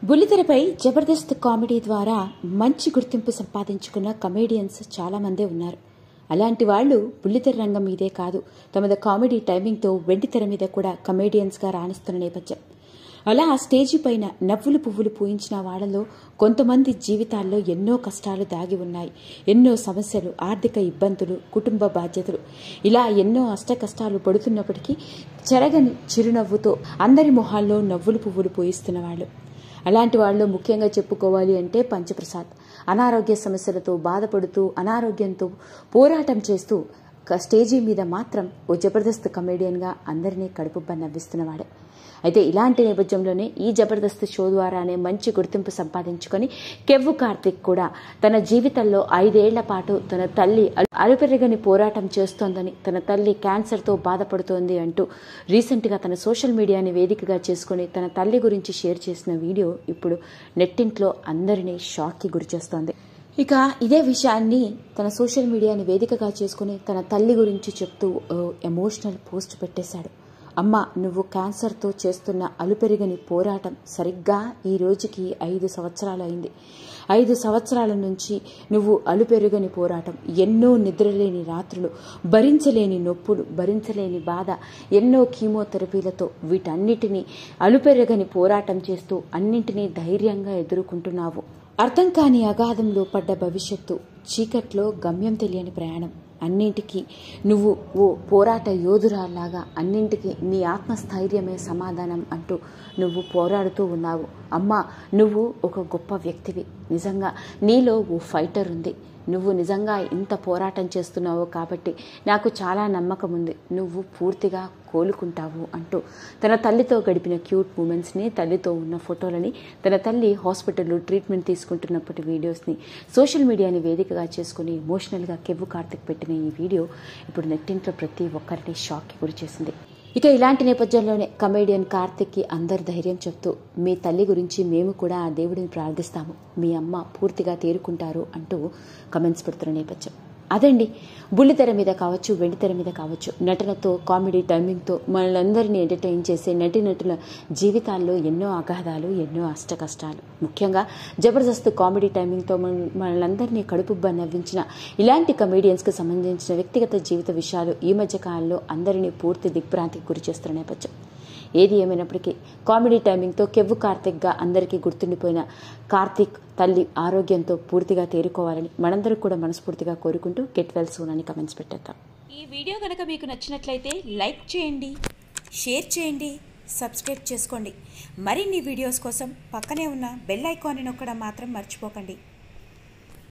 బుల్లితెరపై Jabardasth comedy ద్వారా మంచి గుర్తింపు సంపాదించుకున్న కమెడియన్స్ చాలా మందే ఉన్నారు. అలాంటి వాళ్ళు బుల్లితెర రంగం మీదే కాదు, తమద కామెడీ టైమింగ్తో వెండితెర మీద కూడా కమెడియన్స్గా రాణిస్తున్న నేపథ్యం. అలా స్టేజీ పైన నవ్వులు పువ్వులు పూయించిన వాళ్లలో కొంతమంది జీవితాల్లో ఎన్నో కష్టాలు దాగి ఉన్నాయి. ఎన్నో సమస్యలు, ఆర్థిక ఇబ్బందులు, కుటుంబ బాధ్యతలు, ఇలా ఎన్నో అష్ట కష్టాలు పడుతున్నప్పటికీ చెరగని చిరునవ్వుతో అందరి మొహాల్లో నవ్వులు పువ్వులు పూయిస్తున్నవాళ్లు. అలాంటి వాళ్ళు ముఖ్యంగా చెప్పుకోవాలి అంటే పంచప్రసాద్. అనారోగ్య సమస్యలతో బాధపడుతూ అనారోగ్యంతో పోరాటం చేస్తూ స్టేజీ మీద మాత్రం ఓ జబర్దస్త్ కమెడియన్గా అందరినీ కడుపుబ్బ నవ్విస్తున్నవాడే. అయితే ఇలాంటి నేపథ్యంలోనే ఈ జబర్దస్త్ షో ద్వారానే మంచి గుర్తింపు సంపాదించుకొని కెవ్వు కార్తిక్ కూడా తన జీవితంలో 5 ఏళ్ల పాటు తన తల్లి అలుపెరగని పోరాటం చేస్తోందని, తన తల్లి క్యాన్సర్తో బాధపడుతోంది అంటూ రీసెంట్గా తన సోషల్ మీడియాని వేదికగా చేసుకుని తన తల్లి గురించి షేర్ చేసిన వీడియో ఇప్పుడు నెట్టింట్లో అందరినీ షాక్కి గురిచేస్తోంది. ఇక ఇదే విషయాన్ని తన సోషల్ మీడియాని వేదికగా చేసుకుని తన తల్లి గురించి చెప్తూ ఎమోషనల్ పోస్ట్ పెట్టేశాడు. అమ్మ, నువ్వు క్యాన్సర్తో చేస్తున్న అలుపెరగని పోరాటం సరిగ్గా ఈ రోజుకి 5 సంవత్సరాలు అయింది. 5 సంవత్సరాల నుంచి నువ్వు అలుపెరగని పోరాటం, ఎన్నో నిద్రలేని రాత్రులు, భరించలేని నొప్పులు, భరించలేని బాధ, ఎన్నో కీమోథెరపీలతో వీటన్నిటినీ అలుపెరగని పోరాటం చేస్తూ అన్నింటినీ ధైర్యంగా ఎదుర్కొంటున్నావు. అర్థం కాని అగాధంలో పడ్డ భవిష్యత్తు, చీకట్లో గమ్యం తెలియని ప్రయాణం, అన్నింటికీ నువ్వు ఓ పోరాట యోధురాల్లాగా, అన్నింటికీ నీ ఆత్మస్థైర్యమే సమాధానం అంటూ నువ్వు పోరాడుతూ ఉన్నావు. అమ్మా, నువ్వు ఒక గొప్ప వ్యక్తివి. నిజంగా నీలో ఓ ఫైటర్ ఉంది. నువ్వు నిజంగా ఇంత పోరాటం చేస్తున్నావు కాబట్టి నాకు చాలా నమ్మకం ఉంది, నువ్వు పూర్తిగా కోలుకుంటావు అంటూ తన తల్లితో గడిపిన క్యూట్ మూమెంట్స్ని, తల్లితో ఉన్న ఫోటోలని, తన తల్లి హాస్పిటల్లో ట్రీట్మెంట్ తీసుకుంటున్నప్పటి వీడియోస్ని సోషల్ మీడియాని వేదికగా చేసుకుని ఎమోషనల్గా కెవ్వు కార్తిక్ పెట్టిన ఈ వీడియో ఇప్పుడు నెట్టింట్లో ప్రతి ఒక్కరిని షాక్కి గురి చేసింది. ఇక ఇలాంటి నేపథ్యంలోనే కమెడియన్ కార్తిక్కి అందరు ధైర్యం చెప్తూ, మీ తల్లి గురించి మేము కూడా ఆ దేవుడిని ప్రార్థిస్తాము, మీ అమ్మ పూర్తిగా తేరుకుంటారు అంటూ కమెంట్స్ పెడుతున్న నేపథ్యం. అదండి, బుల్లితెర మీద కావచ్చు, వెండితెర మీద కావచ్చు, నటనతో కామెడీ టైమింగ్తో మనలందరినీ ఎంటర్టైన్ చేసే నటీనటుల జీవితాల్లో ఎన్నో అగాధాలు, ఎన్నో అష్ట కష్టాలు. ముఖ్యంగా జబర్దస్త్ కామెడీ టైమింగ్తో మనలందరినీ కడుపుబ్బ నవ్వించిన ఇలాంటి కమెడియన్స్కి సంబంధించిన వ్యక్తిగత జీవిత విషయాలు ఈ మధ్య కాలంలో అందరినీ పూర్తి దిగ్భ్రాంతికి గురి చేస్తున్న నేపథ్యం. ఏది ఏమైనప్పటికీ కామెడీ టైమింగ్తో కెవ్వు కార్తిక్గా అందరికీ గుర్తుండిపోయిన కార్తిక్ తల్లి ఆరోగ్యంతో పూర్తిగా తేరుకోవాలని మనందరూ కూడా మనస్ఫూర్తిగా కోరుకుంటూ గెట్ వెల్ సూన్ అని కమెంట్స్ పెట్టేద్దాం. ఈ వీడియో కనుక మీకు నచ్చినట్లయితే లైక్ చేయండి, షేర్ చేయండి, సబ్స్క్రైబ్ చేసుకోండి. మరిన్ని వీడియోస్ కోసం పక్కనే ఉన్న బెల్ ఐకాన్ని నొక్కడం మాత్రం మర్చిపోకండి.